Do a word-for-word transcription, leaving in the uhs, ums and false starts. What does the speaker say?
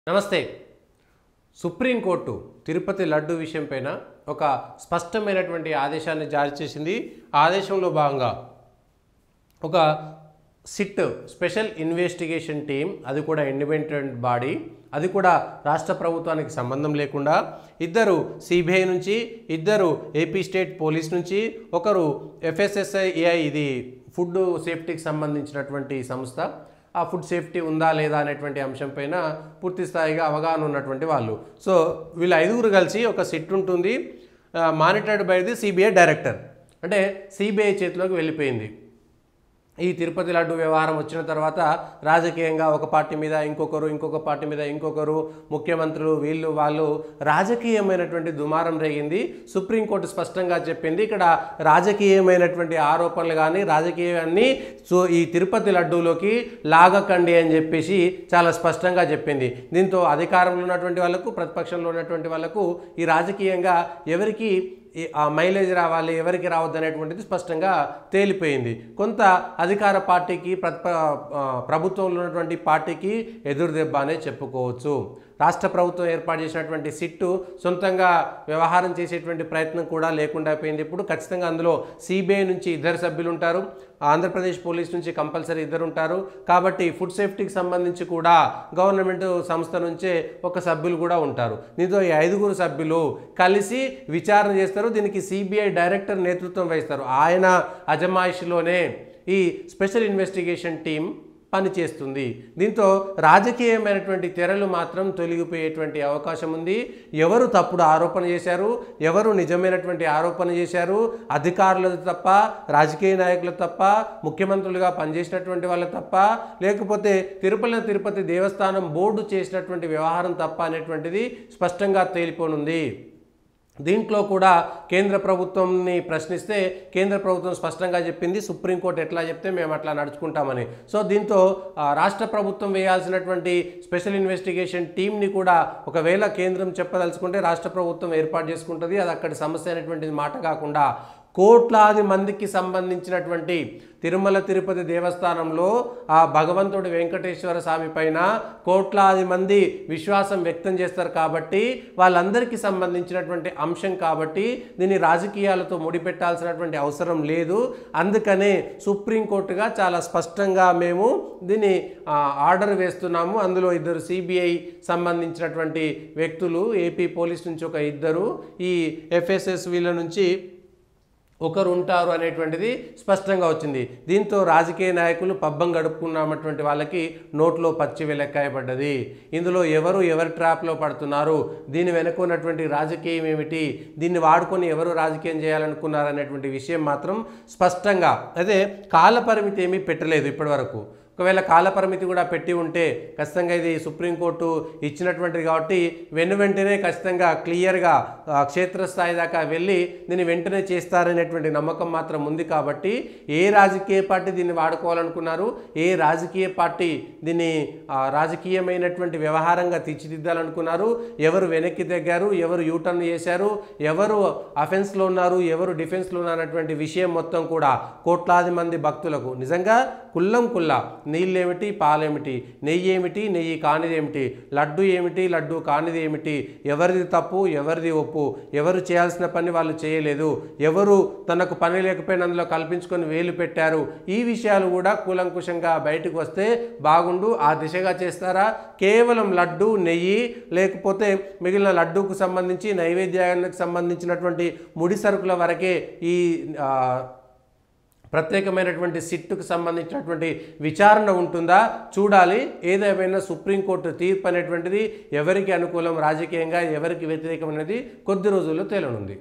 నమస్తే. సుప్రీంకోర్టు తిరుపతి లడ్డు విషయంపైన ఒక స్పష్టమైనటువంటి ఆదేశాన్ని జారీ చేసింది. ఆ ఆదేశంలో భాగంగా ఒక సిట్ స్పెషల్ ఇన్వెస్టిగేషన్ టీం, అది కూడా ఇండిపెండెంట్ బాడీ, అది కూడా రాష్ట్ర ప్రభుత్వానికి సంబంధం లేకుండా ఇద్దరు సిబిఐ నుంచి, ఇద్దరు ఏపీ స్టేట్ పోలీస్ నుంచి, ఒకరు ఎఫ్ఎస్ఎస్ఐ, ఇది ఫుడ్ సేఫ్టీకి సంబంధించినటువంటి సంస్థ, ఆ ఫుడ్ సేఫ్టీ ఉందా లేదా అనేటువంటి అంశంపైన పూర్తి స్థాయిగా అవగాహన ఉన్నటువంటి వాళ్ళు. సో వీళ్ళు ఐదుగురు కలిసి ఒక సిట్ ఉంటుంది, monitored by the CBI director. అంటే సిబిఐ చేతిలోకి వెళ్ళిపోయింది. ఈ తిరుపతి లడ్డు వ్యవహారం వచ్చిన తర్వాత రాజకీయంగా ఒక పార్టీ మీద ఇంకొకరు, ఇంకొక పార్టీ మీద ఇంకొకరు, ముఖ్యమంత్రులు, వీళ్ళు వాళ్ళు రాజకీయమైనటువంటి దుమారం రేగింది. సుప్రీంకోర్టు స్పష్టంగా చెప్పింది, ఇక్కడ రాజకీయమైనటువంటి ఆరోపణలు కానీ రాజకీయాన్ని సో ఈ తిరుపతి లడ్డూలోకి లాగకండి అని చెప్పేసి చాలా స్పష్టంగా చెప్పింది. దీంతో అధికారంలో ఉన్నటువంటి వాళ్ళకు, ప్రతిపక్షంలో ఉన్నటువంటి వాళ్ళకు ఈ రాజకీయంగా ఎవరికి ఆ మైలేజ్ రావాలి, ఎవరికి రావద్దు అనేటువంటిది స్పష్టంగా తేలిపోయింది. కొంత అధికార పార్టీకి, ప్రతిప ప్రభుత్వంలో ఉన్నటువంటి పార్టీకి ఎదురు దెబ్బ అనే చెప్పుకోవచ్చు. రాష్ట్ర ప్రభుత్వం ఏర్పాటు చేసినటువంటి సిట్టు సొంతంగా వ్యవహారం చేసేటువంటి ప్రయత్నం కూడా లేకుండా అయిపోయింది. ఇప్పుడు ఖచ్చితంగా అందులో సిబిఐ నుంచి ఇద్దరు సభ్యులు ఉంటారు, ఆంధ్రప్రదేశ్ పోలీస్ నుంచి కంపల్సరీ ఇద్దరు ఉంటారు. కాబట్టి ఫుడ్ సేఫ్టీకి సంబంధించి కూడా గవర్నమెంట్ సంస్థ నుంచే ఒక సభ్యులు కూడా ఉంటారు. దీంతో ఈ ఐదుగురు సభ్యులు కలిసి విచారణ చేస్తారు. దీనికి సిబిఐ డైరెక్టర్ నేతృత్వం వహిస్తారు. ఆయన అజమాయిషిలోనే ఈ స్పెషల్ ఇన్వెస్టిగేషన్ టీం పనిచేస్తుంది. దీంతో రాజకీయమైనటువంటి తెరలు మాత్రం తొలగిపోయేటువంటి అవకాశం ఉంది. ఎవరు తప్పుడు ఆరోపణ చేశారు, ఎవరు నిజమైనటువంటి ఆరోపణ చేశారు, అధికారులు తప్ప, రాజకీయ నాయకులు తప్ప, ముఖ్యమంత్రులుగా పనిచేసినటువంటి వాళ్ళు తప్ప, లేకపోతే తిరుపతి తిరుపతి దేవస్థానం బోర్డు చేసినటువంటి వ్యవహారం తప్ప అనేటువంటిది స్పష్టంగా తేలిపోనుంది. దీంట్లో కూడా కేంద్ర ప్రభుత్వంని ప్రశ్నిస్తే కేంద్ర ప్రభుత్వం స్పష్టంగా చెప్పింది, సుప్రీంకోర్టు ఎట్లా చెప్తే మేము అట్లా నడుచుకుంటామని. సో దీంతో రాష్ట్ర ప్రభుత్వం వేయాల్సినటువంటి స్పెషల్ ఇన్వెస్టిగేషన్ టీంని కూడా ఒకవేళ కేంద్రం చెప్పదలుచుకుంటే రాష్ట్ర ప్రభుత్వం ఏర్పాటు చేసుకుంటుంది. అది అక్కడి సమస్య అనేటువంటిది మాట కాకుండా కోట్లాది మందికి సంబంధించినటువంటి తిరుమల తిరుపతి దేవస్థానంలో ఆ భగవంతుడి వెంకటేశ్వర స్వామి పైన కోట్లాది మంది విశ్వాసం వ్యక్తం చేస్తారు. కాబట్టి వాళ్ళందరికీ సంబంధించినటువంటి అంశం కాబట్టి దీన్ని రాజకీయాలతో ముడిపెట్టాల్సినటువంటి అవసరం లేదు. అందుకనే సుప్రీంకోర్టుగా చాలా స్పష్టంగా మేము దీన్ని ఆర్డర్ వేస్తున్నాము. అందులో ఇద్దరు సిబిఐ సంబంధించినటువంటి వ్యక్తులు, ఏపీ పోలీస్ నుంచి ఒక ఇద్దరు, ఈ ఎఫ్ఎస్ఎస్ వీళ్ళ నుంచి ఒకరు ఉంటారు అనేటువంటిది స్పష్టంగా వచ్చింది. దీంతో రాజకీయ నాయకులు పబ్బం గడుపుకున్నటువంటి వాళ్ళకి నోట్లో పచ్చి వెలక్కాయపడ్డది. ఇందులో ఎవరు ఎవరి ట్రాప్లో పడుతున్నారు, దీని వెనుక ఉన్నటువంటి రాజకీయం ఏమిటి, దీన్ని వాడుకొని ఎవరు రాజకీయం చేయాలనుకున్నారు అనేటువంటి విషయం మాత్రం స్పష్టంగా, అదే కాలపరిమితి ఏమీ పెట్టలేదు ఇప్పటి వరకు. ఒకవేళ కాలపరిమితి కూడా పెట్టి ఉంటే ఖచ్చితంగా ఇది సుప్రీంకోర్టు ఇచ్చినటువంటిది కాబట్టి వెను వెంటనే ఖచ్చితంగా క్లియర్గా క్షేత్రస్థాయి దాకా వెళ్ళి దీన్ని వెంటనే చేస్తారనేటువంటి నమ్మకం మాత్రం ఉంది. కాబట్టి ఏ రాజకీయ పార్టీ దీన్ని వాడుకోవాలనుకున్నారు, ఏ రాజకీయ పార్టీ దీన్ని రాజకీయమైనటువంటి వ్యవహారంగా తీర్చిదిద్దాలనుకున్నారు, ఎవరు వెనక్కి తగ్గారు, ఎవరు యూటర్న్ చేశారు, ఎవరు అఫెన్స్లో ఉన్నారు, ఎవరు డిఫెన్స్లో ఉన్నటువంటి విషయం మొత్తం కూడా కోట్లాది మంది భక్తులకు నిజంగా కుల్లం కుల్లా నీళ్ళేమిటి, పాలేమిటి, నెయ్యి ఏమిటి, నెయ్యి కానిది ఏమిటి, లడ్డు ఏమిటి, లడ్డు కానిది ఏమిటి, ఎవరిది తప్పు, ఎవరిది ఒప్పు, ఎవరు చేయాల్సిన పని వాళ్ళు చేయలేదు, ఎవరు తనకు పని లేకపోయినా అందులో కల్పించుకొని వేలు పెట్టారు, ఈ విషయాలు కూడా కూలంకుషంగా బయటకు వస్తే బాగుండు. ఆ దిశగా చేస్తారా? కేవలం లడ్డు, నెయ్యి, లేకపోతే మిగిలిన లడ్డూకు సంబంధించి నైవేద్యానికి సంబంధించినటువంటి ముడి సరుకుల వరకే ఈ ప్రత్యేకమైనటువంటి సిట్టుకు సంబంధించినటువంటి విచారణ ఉంటుందా చూడాలి. ఏదేమైనా సుప్రీంకోర్టు తీర్పు అనేటువంటిది ఎవరికి అనుకూలం రాజకీయంగా, ఎవరికి వ్యతిరేకమైనది కొద్ది రోజుల్లో తేలనుంది.